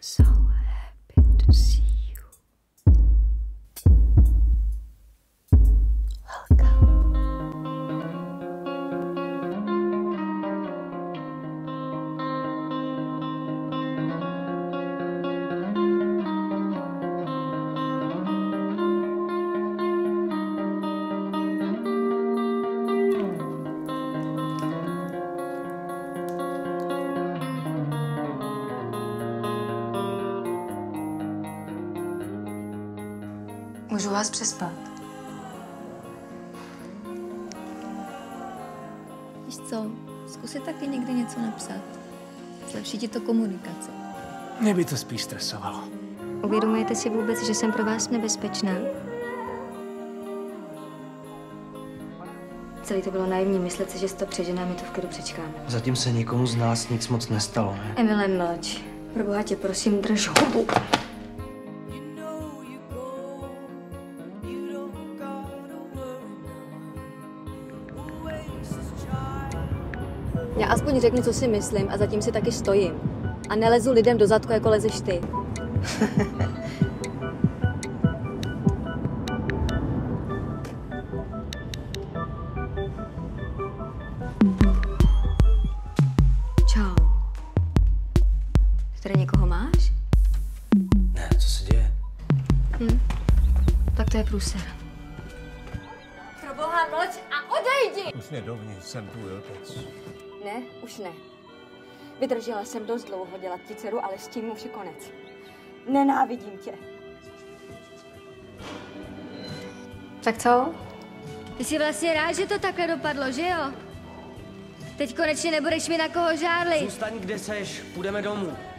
so happy to see you. Welcome. Můžu vás přespat? Víš co, zkus si taky někdy něco napsat. Zlepší ti to komunikaci. Mě by to spíš stresovalo. Uvědomujete si vůbec, že jsem pro vás nebezpečná? Celý to bylo naivní myslet si, že si to přežená, my to v klidu přečkáme. Zatím se nikomu z nás nic moc nestalo, ne? Emile, mlč. Proboha tě, prosím, drž hubu. Já aspoň řeknu, co si myslím a zatím si taky stojím. A nelezu lidem do zadku, jako lezeš ty. Čau. Ty tady někoho máš? Ne, co se děje? Tak to je průser. Proboha, mlč a odejdi! Už mě dovnitř, jsem tvůj otec. Ne, už ne. Vydržela jsem dost dlouho dělat ti dceru, ale s tím už je konec. Nenávidím tě. Tak co? Ty jsi vlastně rád, že to takhle dopadlo, že jo? Teď konečně nebudeš mi na koho žárlit. Zůstaň, kde seš, půjdeme domů.